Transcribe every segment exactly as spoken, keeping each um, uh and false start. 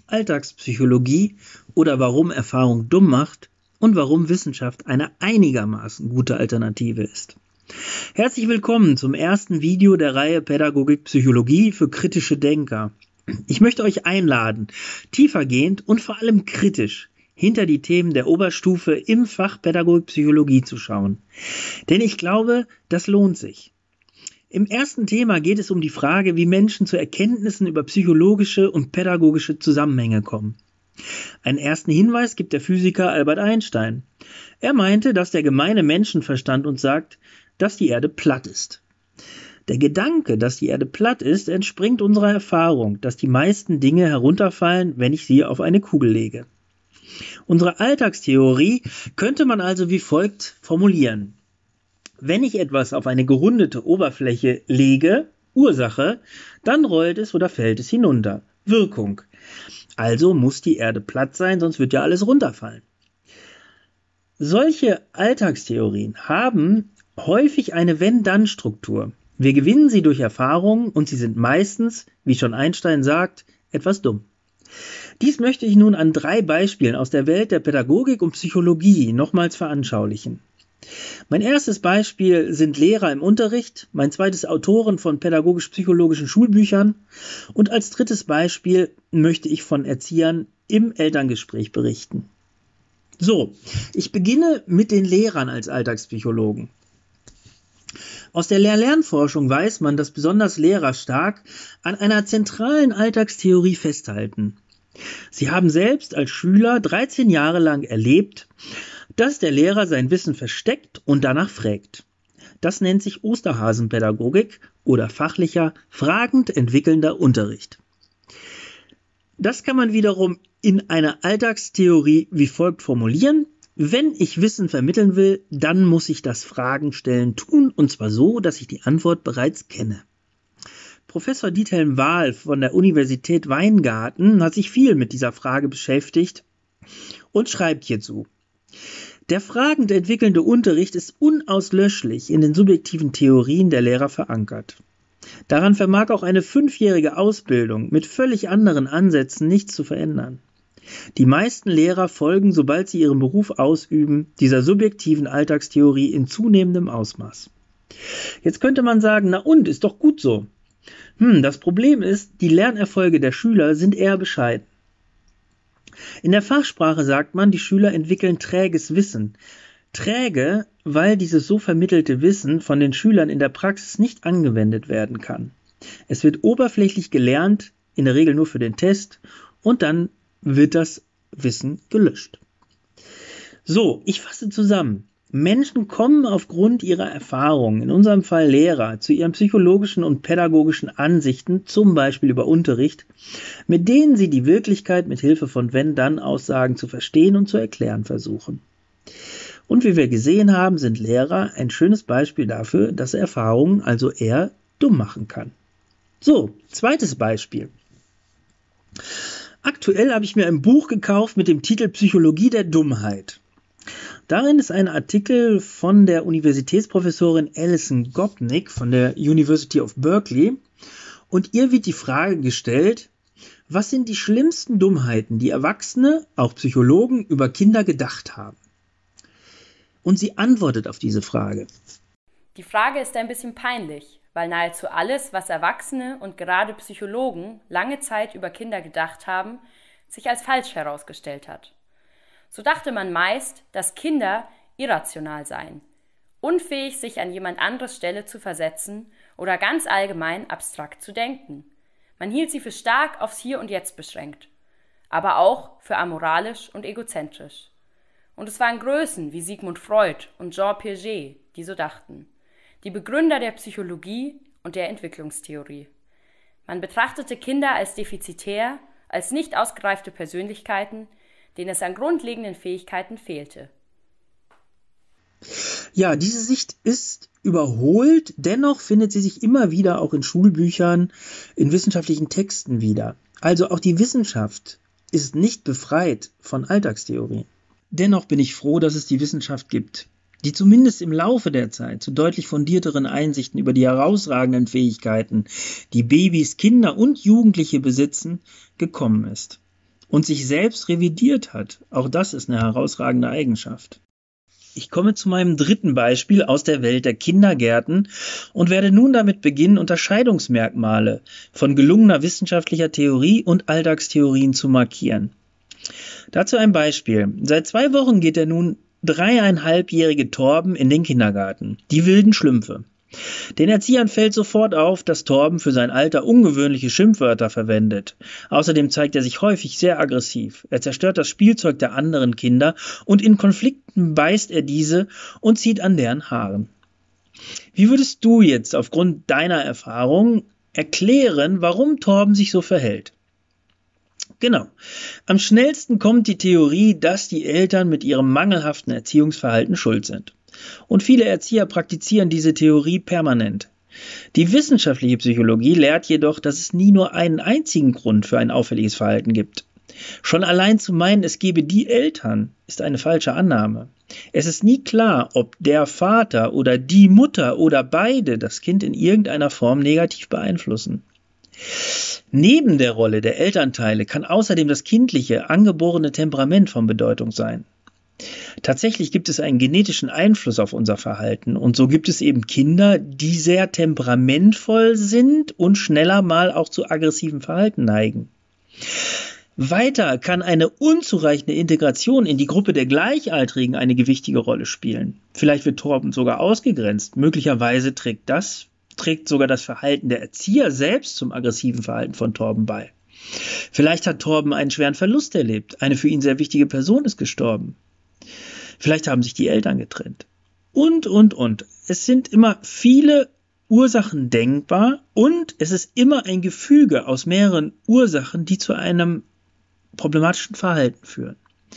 Alltagspsychologie oder warum Erfahrung dumm macht und warum Wissenschaft eine einigermaßen gute Alternative ist. Herzlich willkommen zum ersten Video der Reihe Pädagogik Psychologie für kritische Denker. Ich möchte euch einladen, tiefergehend und vor allem kritisch hinter die Themen der Oberstufe im Fach Pädagogik Psychologie zu schauen. Denn ich glaube, das lohnt sich. Im ersten Thema geht es um die Frage, wie Menschen zu Erkenntnissen über psychologische und pädagogische Zusammenhänge kommen. Einen ersten Hinweis gibt der Physiker Albert Einstein. Er meinte, dass der gemeine Menschenverstand uns sagt, dass die Erde platt ist. Der Gedanke, dass die Erde platt ist, entspringt unserer Erfahrung, dass die meisten Dinge herunterfallen, wenn ich sie auf eine Kugel lege. Unsere Alltagstheorie könnte man also wie folgt formulieren. Wenn ich etwas auf eine gerundete Oberfläche lege, Ursache, dann rollt es oder fällt es hinunter. Wirkung. Also muss die Erde platt sein, sonst wird ja alles runterfallen. Solche Alltagstheorien haben häufig eine Wenn-Dann-Struktur. Wir gewinnen sie durch Erfahrungen und sie sind meistens, wie schon Einstein sagt, etwas dumm. Dies möchte ich nun an drei Beispielen aus der Welt der Pädagogik und Psychologie nochmals veranschaulichen. Mein erstes Beispiel sind Lehrer im Unterricht, mein zweites Autoren von pädagogisch-psychologischen Schulbüchern und als drittes Beispiel möchte ich von Erziehern im Elterngespräch berichten. So, ich beginne mit den Lehrern als Alltagspsychologen. Aus der Lehr-Lernforschung weiß man, dass besonders Lehrer stark an einer zentralen Alltagstheorie festhalten. Sie haben selbst als Schüler dreizehn Jahre lang erlebt, dass der Lehrer sein Wissen versteckt und danach fragt. Das nennt sich Osterhasenpädagogik oder fachlicher, fragend entwickelnder Unterricht. Das kann man wiederum in einer Alltagstheorie wie folgt formulieren. Wenn ich Wissen vermitteln will, dann muss ich das Fragen stellen tun, und zwar so, dass ich die Antwort bereits kenne. Professor Diethelm Wahl von der Universität Weingarten hat sich viel mit dieser Frage beschäftigt und schreibt hierzu: Der fragend entwickelnde Unterricht ist unauslöschlich in den subjektiven Theorien der Lehrer verankert. Daran vermag auch eine fünfjährige Ausbildung mit völlig anderen Ansätzen nichts zu verändern. Die meisten Lehrer folgen, sobald sie ihren Beruf ausüben, dieser subjektiven Alltagstheorie in zunehmendem Ausmaß. Jetzt könnte man sagen, na und, ist doch gut so. Hm, das Problem ist, die Lernerfolge der Schüler sind eher bescheiden. In der Fachsprache sagt man, die Schüler entwickeln träges Wissen. Träge, weil dieses so vermittelte Wissen von den Schülern in der Praxis nicht angewendet werden kann. Es wird oberflächlich gelernt, in der Regel nur für den Test, und dann wird das Wissen gelöscht. So, ich fasse zusammen. Menschen kommen aufgrund ihrer Erfahrungen, in unserem Fall Lehrer, zu ihren psychologischen und pädagogischen Ansichten, zum Beispiel über Unterricht, mit denen sie die Wirklichkeit mit Hilfe von Wenn-Dann-Aussagen zu verstehen und zu erklären versuchen. Und wie wir gesehen haben, sind Lehrer ein schönes Beispiel dafür, dass Erfahrungen also eher dumm machen kann. So, zweites Beispiel. Aktuell habe ich mir ein Buch gekauft mit dem Titel Psychologie der Dummheit. Darin ist ein Artikel von der Universitätsprofessorin Alison Gopnik von der University of Berkeley und ihr wird die Frage gestellt, was sind die schlimmsten Dummheiten, die Erwachsene, auch Psychologen, über Kinder gedacht haben? Und sie antwortet auf diese Frage. Die Frage ist ein bisschen peinlich, weil nahezu alles, was Erwachsene und gerade Psychologen lange Zeit über Kinder gedacht haben, sich als falsch herausgestellt hat. So dachte man meist, dass Kinder irrational seien, unfähig, sich an jemand anderes Stelle zu versetzen oder ganz allgemein abstrakt zu denken. Man hielt sie für stark aufs Hier und Jetzt beschränkt, aber auch für amoralisch und egozentrisch. Und es waren Größen wie Sigmund Freud und Jean Piaget, die so dachten, die Begründer der Psychologie und der Entwicklungstheorie. Man betrachtete Kinder als defizitär, als nicht ausgereifte Persönlichkeiten, denen es an grundlegenden Fähigkeiten fehlte. Ja, diese Sicht ist überholt, dennoch findet sie sich immer wieder auch in Schulbüchern, in wissenschaftlichen Texten wieder. Also auch die Wissenschaft ist nicht befreit von Alltagstheorien. Dennoch bin ich froh, dass es die Wissenschaft gibt, die zumindest im Laufe der Zeit zu deutlich fundierteren Einsichten über die herausragenden Fähigkeiten, die Babys, Kinder und Jugendliche besitzen, gekommen ist. und sich selbst revidiert hat. Auch das ist eine herausragende Eigenschaft. Ich komme zu meinem dritten Beispiel aus der Welt der Kindergärten und werde nun damit beginnen, Unterscheidungsmerkmale von gelungener wissenschaftlicher Theorie und Alltagstheorien zu markieren. Dazu ein Beispiel. Seit zwei Wochen geht der nun dreieinhalbjährige Torben in den Kindergarten. Die wilden Schlümpfe. Den Erziehern fällt sofort auf, dass Torben für sein Alter ungewöhnliche Schimpfwörter verwendet. Außerdem zeigt er sich häufig sehr aggressiv. Er zerstört das Spielzeug der anderen Kinder und in Konflikten beißt er diese und zieht an deren Haaren. Wie würdest du jetzt aufgrund deiner Erfahrung erklären, warum Torben sich so verhält? Genau. Am schnellsten kommt die Theorie, dass die Eltern mit ihrem mangelhaften Erziehungsverhalten schuld sind. Und viele Erzieher praktizieren diese Theorie permanent. Die wissenschaftliche Psychologie lehrt jedoch, dass es nie nur einen einzigen Grund für ein auffälliges Verhalten gibt. Schon allein zu meinen, es gebe die Eltern, ist eine falsche Annahme. Es ist nie klar, ob der Vater oder die Mutter oder beide das Kind in irgendeiner Form negativ beeinflussen. Neben der Rolle der Elternteile kann außerdem das kindliche, angeborene Temperament von Bedeutung sein. Tatsächlich gibt es einen genetischen Einfluss auf unser Verhalten und so gibt es eben Kinder, die sehr temperamentvoll sind und schneller mal auch zu aggressivem Verhalten neigen. Weiter kann eine unzureichende Integration in die Gruppe der Gleichaltrigen eine gewichtige Rolle spielen. Vielleicht wird Torben sogar ausgegrenzt. Möglicherweise trägt das, trägt sogar das Verhalten der Erzieher selbst zum aggressiven Verhalten von Torben bei. Vielleicht hat Torben einen schweren Verlust erlebt. Eine für ihn sehr wichtige Person ist gestorben. Vielleicht haben sich die Eltern getrennt. Und, und, und. Es sind immer viele Ursachen denkbar und es ist immer ein Gefüge aus mehreren Ursachen, die zu einem problematischen Verhalten führen.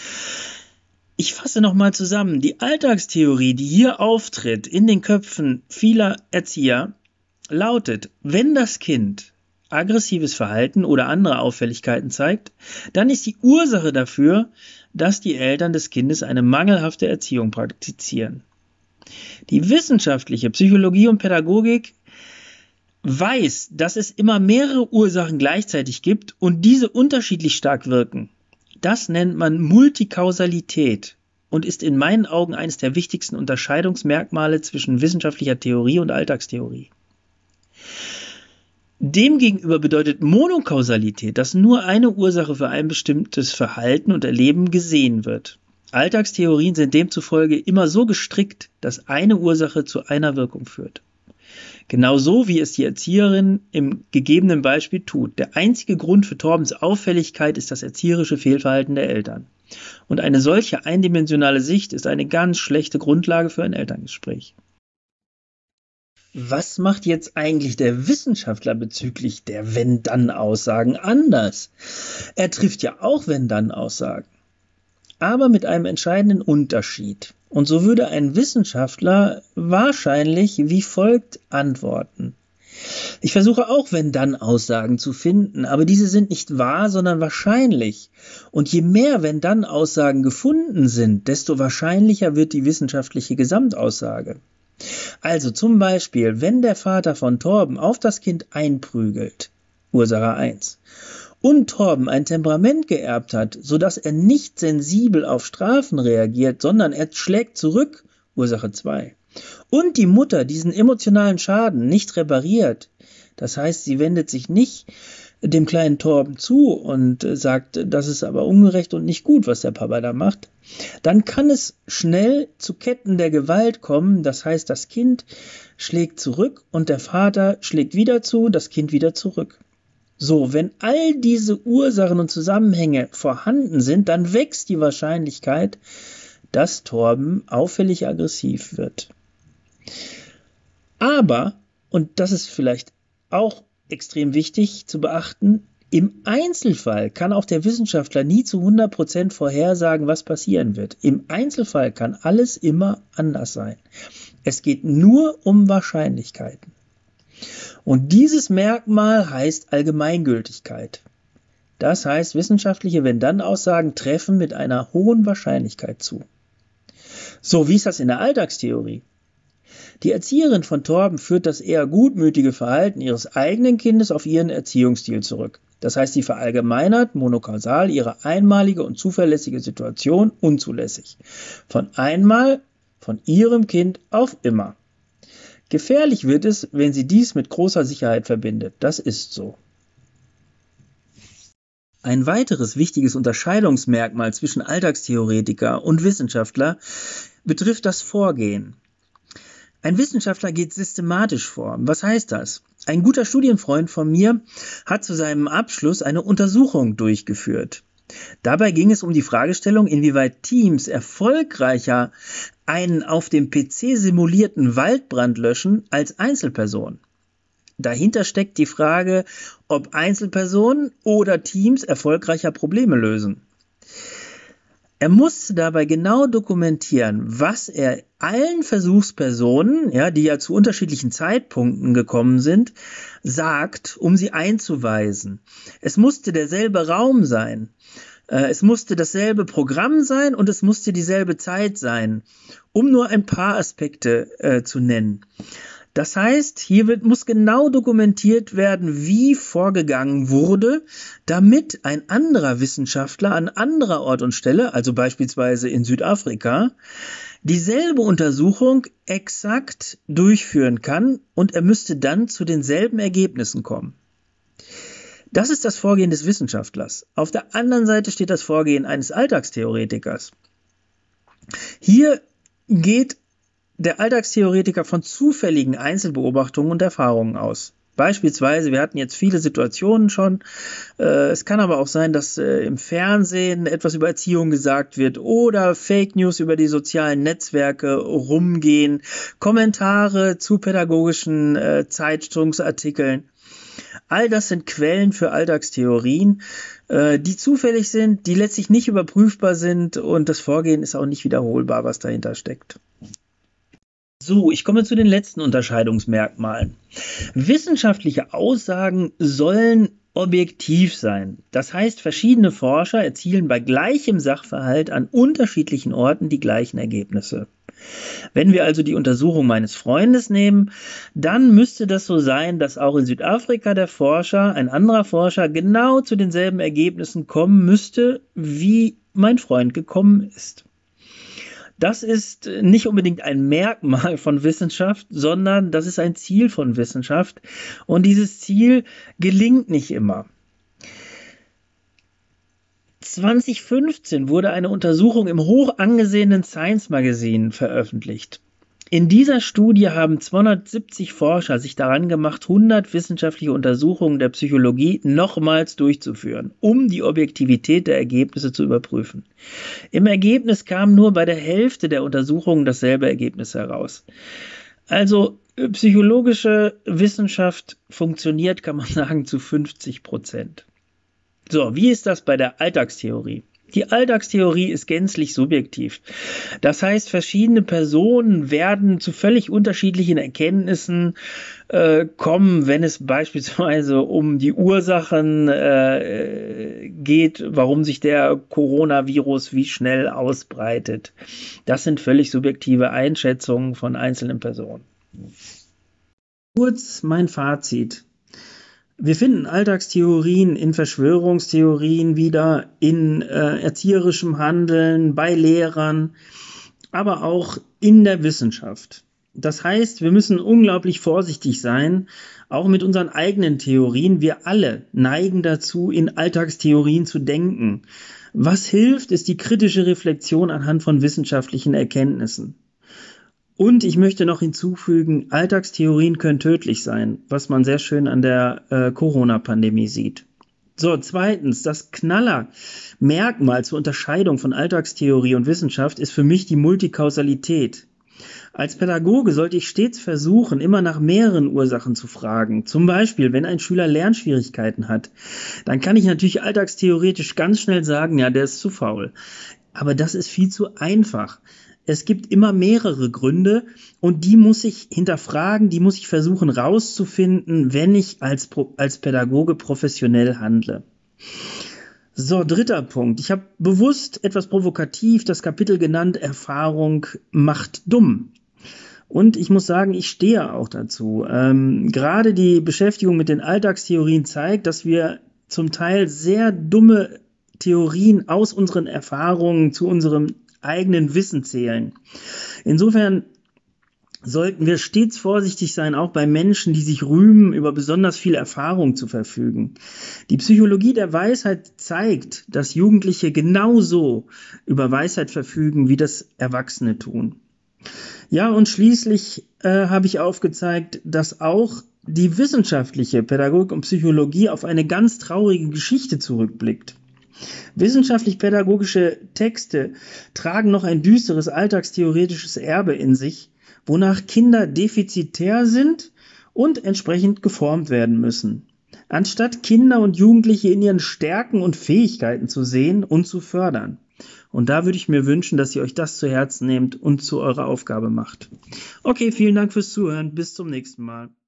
Ich fasse nochmal zusammen. Die Alltagstheorie, die hier auftritt in den Köpfen vieler Erzieher, lautet, wenn das Kind aggressives Verhalten oder andere Auffälligkeiten zeigt, dann ist die Ursache dafür, dass die Eltern des Kindes eine mangelhafte Erziehung praktizieren. Die wissenschaftliche Psychologie und Pädagogik weiß, dass es immer mehrere Ursachen gleichzeitig gibt und diese unterschiedlich stark wirken. Das nennt man Multikausalität und ist in meinen Augen eines der wichtigsten Unterscheidungsmerkmale zwischen wissenschaftlicher Theorie und Alltagstheorie. Demgegenüber bedeutet Monokausalität, dass nur eine Ursache für ein bestimmtes Verhalten und Erleben gesehen wird. Alltagstheorien sind demzufolge immer so gestrickt, dass eine Ursache zu einer Wirkung führt. Genauso wie es die Erzieherin im gegebenen Beispiel tut. Der einzige Grund für Torbens Auffälligkeit ist das erzieherische Fehlverhalten der Eltern. Und eine solche eindimensionale Sicht ist eine ganz schlechte Grundlage für ein Elterngespräch. Was macht jetzt eigentlich der Wissenschaftler bezüglich der Wenn-Dann-Aussagen anders? Er trifft ja auch Wenn-Dann-Aussagen, aber mit einem entscheidenden Unterschied. Und so würde ein Wissenschaftler wahrscheinlich wie folgt antworten. Ich versuche auch Wenn-Dann-Aussagen zu finden, aber diese sind nicht wahr, sondern wahrscheinlich. Und je mehr Wenn-Dann-Aussagen gefunden sind, desto wahrscheinlicher wird die wissenschaftliche Gesamtaussage. Also zum Beispiel, wenn der Vater von Torben auf das Kind einprügelt, Ursache eins, und Torben ein Temperament geerbt hat, sodass er nicht sensibel auf Strafen reagiert, sondern er schlägt zurück, Ursache zwei, und die Mutter diesen emotionalen Schaden nicht repariert, das heißt, sie wendet sich nicht dem kleinen Torben zu und sagt, das ist aber ungerecht und nicht gut, was der Papa da macht, dann kann es schnell zu Ketten der Gewalt kommen, das heißt, das Kind schlägt zurück und der Vater schlägt wieder zu, das Kind wieder zurück. So, wenn all diese Ursachen und Zusammenhänge vorhanden sind, dann wächst die Wahrscheinlichkeit, dass Torben auffällig aggressiv wird. Aber, und das ist vielleicht auch extrem wichtig zu beachten, im Einzelfall kann auch der Wissenschaftler nie zu hundert Prozent vorhersagen, was passieren wird. Im Einzelfall kann alles immer anders sein. Es geht nur um Wahrscheinlichkeiten. Und dieses Merkmal heißt Allgemeingültigkeit. Das heißt, wissenschaftliche Wenn-Dann-Aussagen treffen mit einer hohen Wahrscheinlichkeit zu. So, wie ist das in der Alltagstheorie? Die Erzieherin von Torben führt das eher gutmütige Verhalten ihres eigenen Kindes auf ihren Erziehungsstil zurück. Das heißt, sie verallgemeinert monokausal ihre einmalige und zuverlässige Situation unzulässig. Von einmal, von ihrem Kind auf immer. Gefährlich wird es, wenn sie dies mit großer Sicherheit verbindet. Das ist so. Ein weiteres wichtiges Unterscheidungsmerkmal zwischen Alltagstheoretiker und Wissenschaftler betrifft das Vorgehen. Ein Wissenschaftler geht systematisch vor. Was heißt das? Ein guter Studienfreund von mir hat zu seinem Abschluss eine Untersuchung durchgeführt. Dabei ging es um die Fragestellung, inwieweit Teams erfolgreicher einen auf dem P C simulierten Waldbrand löschen als Einzelpersonen. Dahinter steckt die Frage, ob Einzelpersonen oder Teams erfolgreicher Probleme lösen. Er musste dabei genau dokumentieren, was er allen Versuchspersonen, ja, die ja zu unterschiedlichen Zeitpunkten gekommen sind, sagt, um sie einzuweisen. Es musste derselbe Raum sein, äh, es musste dasselbe Programm sein und es musste dieselbe Zeit sein, um nur ein paar Aspekte äh, zu nennen. Das heißt, hier wird, muss genau dokumentiert werden, wie vorgegangen wurde, damit ein anderer Wissenschaftler an anderer Ort und Stelle, also beispielsweise in Südafrika, dieselbe Untersuchung exakt durchführen kann und er müsste dann zu denselben Ergebnissen kommen. Das ist das Vorgehen des Wissenschaftlers. Auf der anderen Seite steht das Vorgehen eines Alltagstheoretikers. Hier geht der Alltagstheoretiker von zufälligen Einzelbeobachtungen und Erfahrungen aus. Beispielsweise, wir hatten jetzt viele Situationen schon, äh, es kann aber auch sein, dass äh, im Fernsehen etwas über Erziehung gesagt wird oder Fake News über die sozialen Netzwerke rumgehen, Kommentare zu pädagogischen äh, Zeitungsartikeln. All das sind Quellen für Alltagstheorien, äh, die zufällig sind, die letztlich nicht überprüfbar sind und das Vorgehen ist auch nicht wiederholbar, was dahinter steckt. So, ich komme zu den letzten Unterscheidungsmerkmalen. Wissenschaftliche Aussagen sollen objektiv sein. Das heißt, verschiedene Forscher erzielen bei gleichem Sachverhalt an unterschiedlichen Orten die gleichen Ergebnisse. Wenn wir also die Untersuchung meines Freundes nehmen, dann müsste das so sein, dass auch in Südafrika der Forscher, ein anderer Forscher, genau zu denselben Ergebnissen kommen müsste, wie mein Freund gekommen ist. Das ist nicht unbedingt ein Merkmal von Wissenschaft, sondern das ist ein Ziel von Wissenschaft. Und dieses Ziel gelingt nicht immer. zwanzig fünfzehn wurde eine Untersuchung im hoch angesehenen Science Magazine veröffentlicht. In dieser Studie haben zweihundertsiebzig Forscher sich daran gemacht, hundert wissenschaftliche Untersuchungen der Psychologie nochmals durchzuführen, um die Objektivität der Ergebnisse zu überprüfen. Im Ergebnis kam nur bei der Hälfte der Untersuchungen dasselbe Ergebnis heraus. Also psychologische Wissenschaft funktioniert, kann man sagen, zu fünfzig Prozent. So, wie ist das bei der Alltagstheorie? Die Alltagstheorie ist gänzlich subjektiv. Das heißt, verschiedene Personen werden zu völlig unterschiedlichen Erkenntnissen äh, kommen, wenn es beispielsweise um die Ursachen äh, geht, warum sich der Coronavirus wie schnell ausbreitet. Das sind völlig subjektive Einschätzungen von einzelnen Personen. Kurz mein Fazit. Wir finden Alltagstheorien in Verschwörungstheorien wieder, in äh, erzieherischem Handeln, bei Lehrern, aber auch in der Wissenschaft. Das heißt, wir müssen unglaublich vorsichtig sein, auch mit unseren eigenen Theorien. Wir alle neigen dazu, in Alltagstheorien zu denken. Was hilft, ist die kritische Reflexion anhand von wissenschaftlichen Erkenntnissen. Und ich möchte noch hinzufügen, Alltagstheorien können tödlich sein, was man sehr schön an der äh, Corona-Pandemie sieht. So, zweitens, das Knallermerkmal zur Unterscheidung von Alltagstheorie und Wissenschaft ist für mich die Multikausalität. Als Pädagoge sollte ich stets versuchen, immer nach mehreren Ursachen zu fragen. Zum Beispiel, wenn ein Schüler Lernschwierigkeiten hat, dann kann ich natürlich alltagstheoretisch ganz schnell sagen, ja, der ist zu faul. Aber das ist viel zu einfach. Es gibt immer mehrere Gründe und die muss ich hinterfragen, die muss ich versuchen rauszufinden, wenn ich als, als Pädagoge professionell handle. So, dritter Punkt. Ich habe bewusst etwas provokativ das Kapitel genannt, Erfahrung macht dumm. Und ich muss sagen, ich stehe auch dazu. Ähm, gerade die Beschäftigung mit den Alltagstheorien zeigt, dass wir zum Teil sehr dumme Theorien aus unseren Erfahrungen zu unserem eigenen Wissen zählen. Insofern sollten wir stets vorsichtig sein, auch bei Menschen, die sich rühmen, über besonders viel Erfahrung zu verfügen. Die Psychologie der Weisheit zeigt, dass Jugendliche genauso über Weisheit verfügen, wie das Erwachsene tun. Ja, und schließlich äh, habe ich aufgezeigt, dass auch die wissenschaftliche Pädagogik und Psychologie auf eine ganz traurige Geschichte zurückblickt. Wissenschaftlich-pädagogische Texte tragen noch ein düsteres alltagstheoretisches Erbe in sich, wonach Kinder defizitär sind und entsprechend geformt werden müssen, anstatt Kinder und Jugendliche in ihren Stärken und Fähigkeiten zu sehen und zu fördern. Und da würde ich mir wünschen, dass ihr euch das zu Herzen nehmt und zu eurer Aufgabe macht. Okay, vielen Dank fürs Zuhören. Bis zum nächsten Mal.